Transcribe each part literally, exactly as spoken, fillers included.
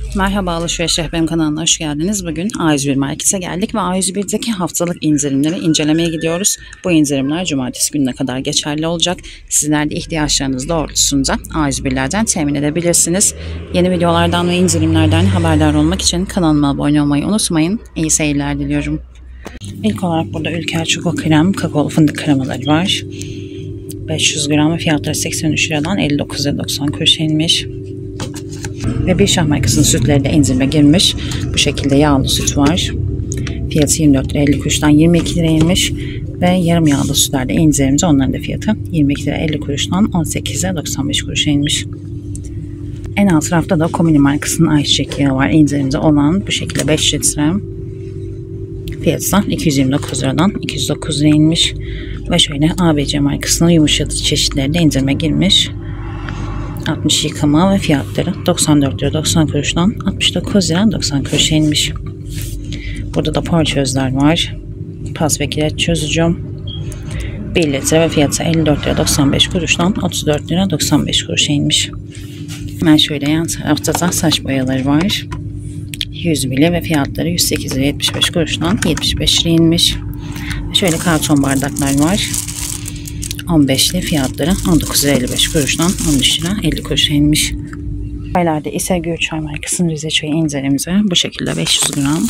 Merhaba Alışveriş Rehberim kanalına hoş geldiniz. Bugün A yüz bir Market'e geldik ve A yüz bir'deki haftalık indirimleri incelemeye gidiyoruz. Bu indirimler cumartesi gününe kadar geçerli olacak. Sizler de ihtiyaçlarınız doğrultusunda A yüz bir'lerden temin edebilirsiniz. Yeni videolardan ve indirimlerden haberdar olmak için kanalıma abone olmayı unutmayın. İyi seyirler diliyorum. İlk olarak burada Ülker Çoko Krem kakaolu fındık kremaları var. beş yüz gram fiyatları seksen üç liradan elli dokuz lira doksan kuruş inmiş. Ve bir şah markasının sütleri de indirime girmiş. Bu şekilde yağlı süt var. Fiyatı yirmi dört lira elli kuruştan yirmi iki lira inmiş. Ve yarım yağlı sütler de indirimde. Onların da fiyatı yirmi iki lira elli kuruştan on sekiz lira doksan beş kuruşa inmiş. En alt tarafta da Komini markasının ayçiçek yağı var. İndirimde olan bu şekilde beş litre. Fiyatı da iki yüz yirmi dokuz liradan iki yüz dokuz lira inmiş. Ve şöyle A B C markasının yumuşatıcı çeşitleri de indirime girmiş. altmış yıkama ve fiyatları doksan dört lira doksan kuruştan altmış dokuz lira doksan kuruşa inmiş. Burada da porçözler var. Pas ve kireç çözücü bir litre ve fiyatı elli dört lira doksan beş kuruştan otuz dört lira doksan beş kuruşa inmiş. Hemen şöyle yan tarafta da saç boyaları var. yüz mili ve fiyatları yüz sekiz lira yetmiş beş kuruştan yetmiş beş lira inmiş. Şöyle karton bardaklar var. on beşli fiyatları on dokuz lira elli beş kuruştan on üç lira elli kuruşa inmiş. Çaylarda ise Gülçay markasının Rize çayı indirimize bu şekilde beş yüz gram.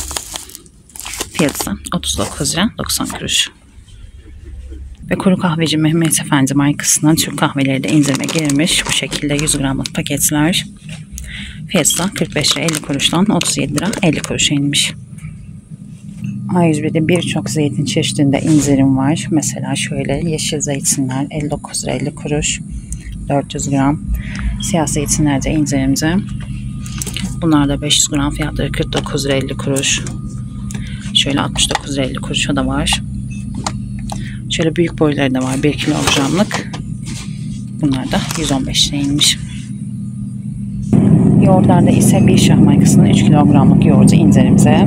Fiyatı otuz dokuz lira doksan kuruş. Ve Kuru Kahveci Mehmet Efendi markasının Türk kahveleri de indirime girmiş. Bu şekilde yüz gramlık paketler. Fiyatı kırk beş lira elli kuruştan otuz yedi lira elli kuruşa inmiş. A yüz bir'de birçok zeytin çeşidinde indirim var. Mesela şöyle yeşil zeytinler elli dokuz lira elli kuruş dört yüz gram. Siyah zeytinler de indirimde. Bunlar da beş yüz gram fiyatları kırk dokuz lira elli kuruş. Şöyle altmış dokuz lira elli kuruşa da var. Şöyle büyük boyları da var bir kilogramlık. Bunlar da yüz on beş lira inmiş. Yoğurtlarda ise bir şah markasının üç kilogramlık yoğurdu indirimde.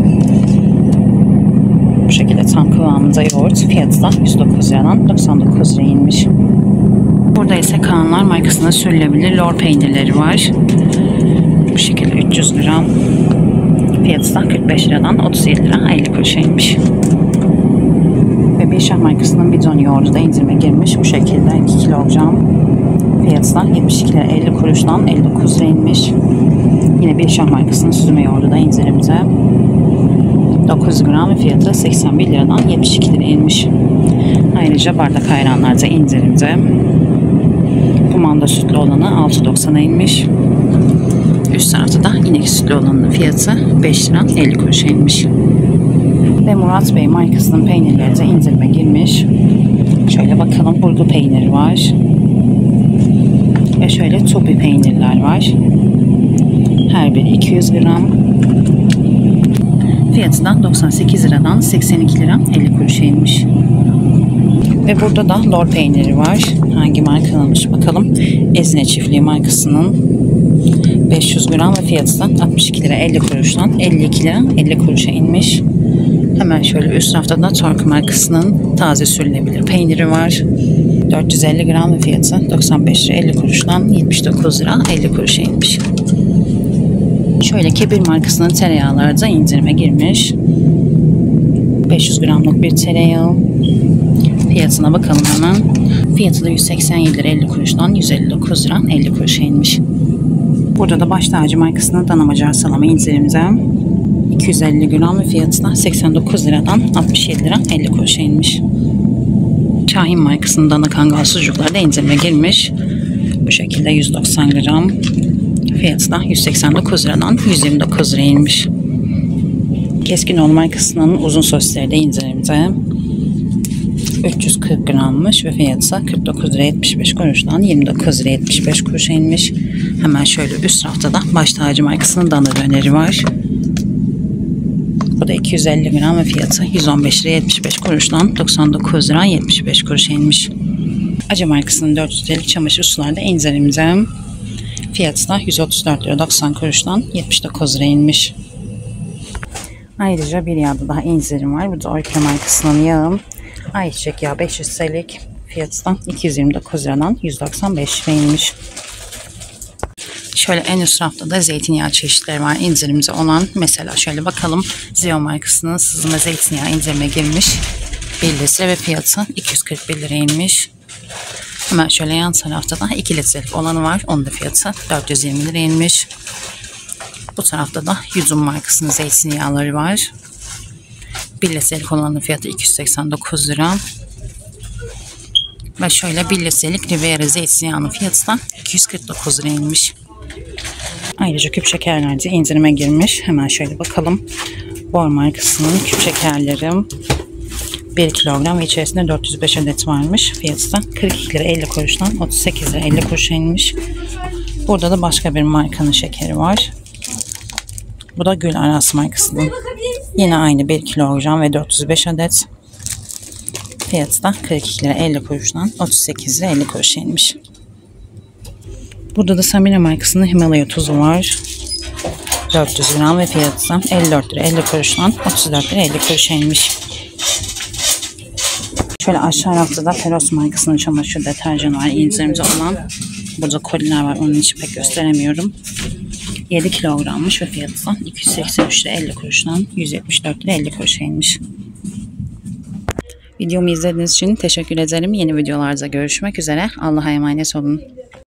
Bu şekilde tam kıvamında yoğurt. Fiyatı da yüz dokuz liradan doksan dokuz lira inmiş. Burada ise Kaanlar markasına sürülebilir lor peynirleri var. Bu şekilde üç yüz gram. Fiyatı da kırk beş liradan otuz yedi lira elli kuruşa inmiş. Ve bir şah markasının bidon yoğurdu da indirime girmiş. Bu şekilde iki kilogram. Fiyatı da yetmiş iki lira elli kuruştan elli dokuz lira inmiş. Yine bir şah markasının süzme yoğurdu da indirimde. dokuz gram ve fiyatı seksen bir liradan yetmiş iki lira inmiş. Ayrıca bardak ayranlar da indirimde. Kumanda sütlü olanı altı doksana inmiş. Üst tarafta da inek sütlü olanın fiyatı beş lira elli kuruşa inmiş. Ve Murat Bey markasının peynirleri de indirime girmiş. Şöyle bakalım, burgu peyniri var. Ve şöyle topi peynirler var. Her biri iki yüz gram. Fiyatından doksan sekiz liradan seksen iki lira elli kuruşa inmiş. Ve burada da lor peyniri var. Hangi markanınmış bakalım. Ezine Çiftliği markasının beş yüz gram ve fiyatından altmış iki lira elli kuruştan elli iki lira elli kuruşa inmiş. Hemen şöyle üst tarafta da Tork markasının taze sürülebilir peyniri var. dört yüz elli gram ve fiyatı doksan beş lira elli kuruştan yetmiş dokuz lira elli kuruşa inmiş. Şöyle Kebir markasının tereyağları da indirime girmiş. beş yüz gramlık bir tereyağı. Fiyatına bakalım hemen. Fiyatı da yüz seksen yedi lira elli kuruştan yüz elli dokuz lira elli kuruşa inmiş. Burada da Baş Tacı markasının dana macar salamı indirimde. iki yüz elli gram ve fiyatı da seksen dokuz liradan altmış yedi lira elli kuruşa inmiş. Şahin markasının dana kangal sucukları da indirime girmiş. Bu şekilde yüz doksan gram. Fiyatı da yüz seksen dokuz liradan yüz yirmi dokuz lira inmiş. Keskinoğlu markasının uzun sosisleri de indirimde. üç yüz kırk grammış ve fiyatı kırk dokuz lira yetmiş beş kuruştan yirmi dokuz lira yetmiş beş kuruşa inmiş. Hemen şöyle üst tarafta da Baş Tacı markasının dana döneri var. Bu da iki yüz elli gram ve fiyatı yüz on beş lira yetmiş beş kuruştan doksan dokuz lira yetmiş beş kuruşa inmiş. Acı markasının dört yüz elli çamaşır suları da indirimde. Fiyatı da yüz otuz dört lira doksan kuruştan yetmiş dokuz lira inmiş. Ayrıca bir yağda daha indirim var. Bu da Orkla markasının yağı. Ayçiçek yağı beş yüz ss'lik. Fiyatı da iki yüz yirmi dokuz liradan yüz doksan beş lira inmiş. Şöyle en üst rafta da zeytinyağı çeşitleri var indirimde olan. Mesela şöyle bakalım. Zio markasının sızma zeytinyağı indirime girmiş. bir litre ve fiyatı iki yüz kırk bir liraya inmiş. Hemen şöyle yan tarafta da iki litrelik olanı var. Onun da fiyatı dört yüz yirmi liraya inmiş. Bu tarafta da Yudum markasının zeytinyağları var. bir litrelik olanın fiyatı iki yüz seksen dokuz lira. Ve şöyle bir litrelik Riviera zeytinyağının fiyatı da iki yüz kırk dokuz liraya inmiş. Ayrıca küp şekerler de indirime girmiş. Hemen şöyle bakalım. Bor markasının küp şekerleri bir kilogram ve içerisinde dört yüz beş adet varmış. Fiyatı da kırk iki lira elli kuruştan otuz sekiz lira elli kuruşa inmiş. Burada da başka bir markanın şekeri var. Bu da Gül Aras markasının. Yine aynı bir kilogram ve dört yüz beş adet. Fiyatı da kırk iki lira elli kuruştan otuz sekiz lira elli kuruşa inmiş. Burada da Samira markasının Himalaya tuzu var. dört yüz gram ve fiyatı da elli dört lira elli kuruştan otuz dört lira elli kuruşa inmiş. Şöyle aşağı rafta da Feros markasının çamaşır deterjanı var indirimde olan. Burada koliler var, onun için pek gösteremiyorum. yedi kilogrammış ve fiyatı da iki yüz seksen üç lira elli kuruştan yüz yetmiş dört lira elli kuruşa inmiş. Videomu izlediğiniz için teşekkür ederim. Yeni videolarda görüşmek üzere. Allah'a emanet olun.